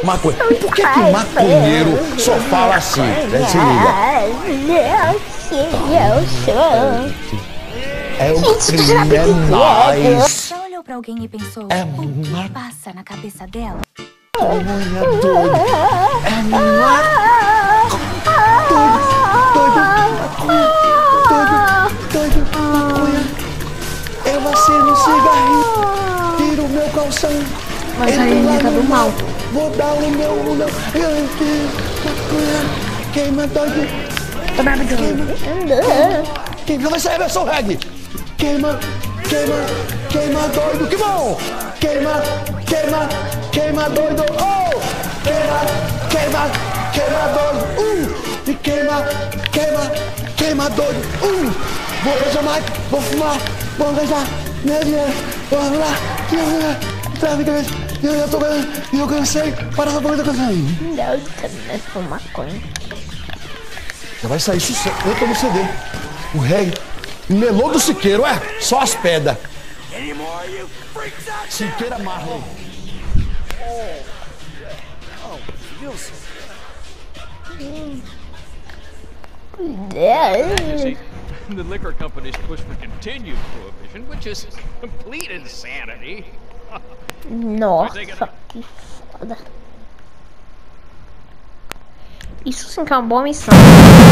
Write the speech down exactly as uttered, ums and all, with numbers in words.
Maconha. E por que que o maconheiro só fala assim? Né? Se liga. Eu sou. É o crime, é nóis. Já olhou pra alguém e pensou, É o que uma- passa na cabeça dela? Maconha doido. É maconha. Doido, doido, doido, maconha. Eu acendo um cigarrinho, tiro o meu calção. Mas entro aí lá ele tá no do mal. Vou dar o meu, o meu. Eu quero maconha. Queima doido. Queima, vai sair a versão reggae. Queima, queima, queima doido, que bom! Queima, queima, queima doido, oh! Queima, queima, queima doido, uh! E queima, queima, queima doido, uh! Vou beijar mais, vou fumar, vou beijar, meu dinheiro, vou lá, tráfico, eu já tô ganhando, eu cansei, para essa porra da canção. Não, também foi maconha. Já vai sair sucesso, eu tô no C D, o reggae. Melô do Siqueiro, é? Só as pedras. Siqueira Marley. See, the liquor companies push for continued prohibition, which is complete insanity. Nossa, que foda. Isso sim que é uma boa missão.